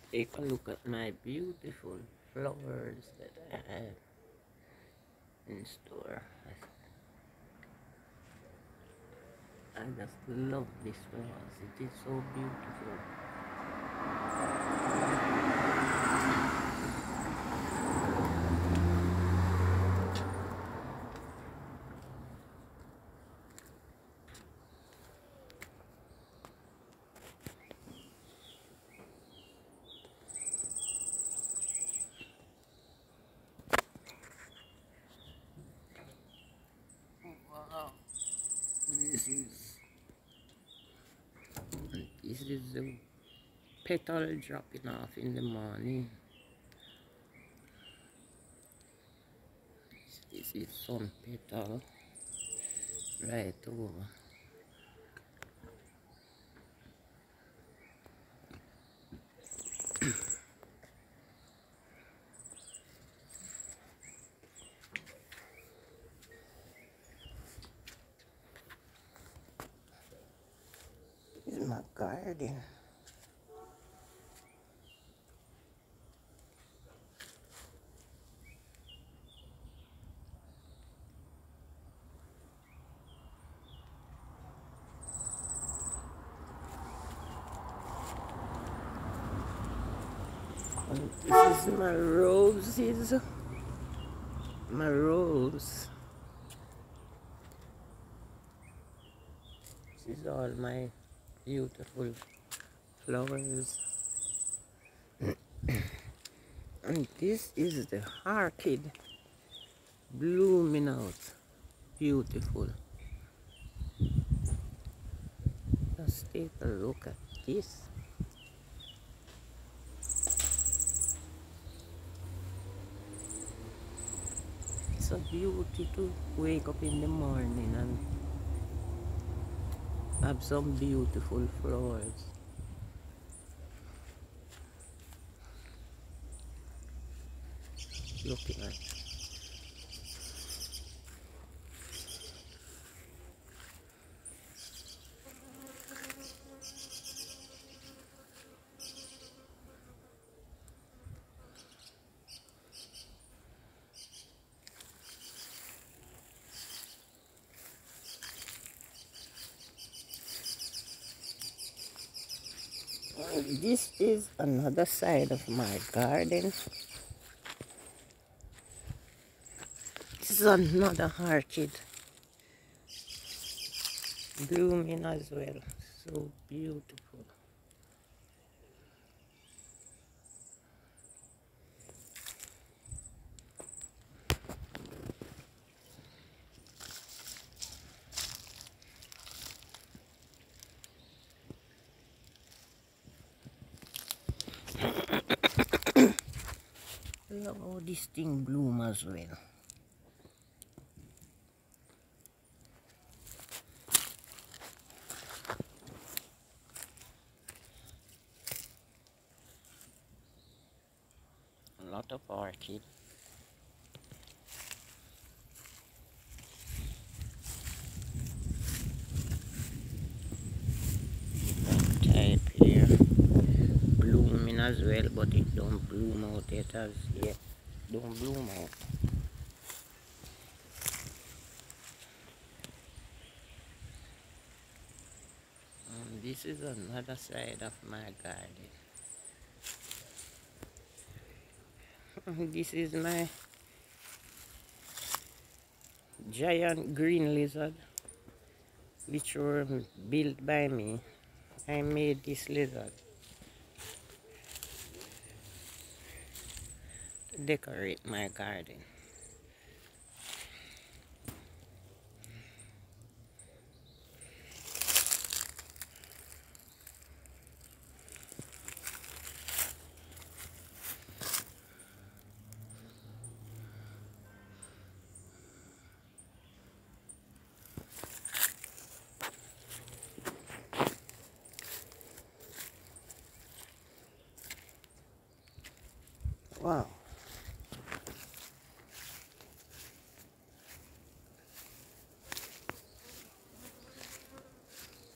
Take a look at my beautiful flowers that I have in store. I just love these flowers. It is so beautiful. Wow. This is the petal dropping off in the morning. This is some petal right over. This is my garden. And this is my roses. My rose. This is all my beautiful flowers. And this is the orchid blooming out. Beautiful. Just take a look at this. It's a beauty to wake up in the morning and have some beautiful flowers. Looking at. This is another side of my garden. This is another orchid blooming as well. So beautiful. Look how this thing bloom as well. A lot of orchid. Type here. Blooming as well, but it don't bloom out yet as yet. Don't bloom out. And this is another side of my garden. This is my giant green lizard, which were built by me. I made this lizard to decorate my garden. Wow.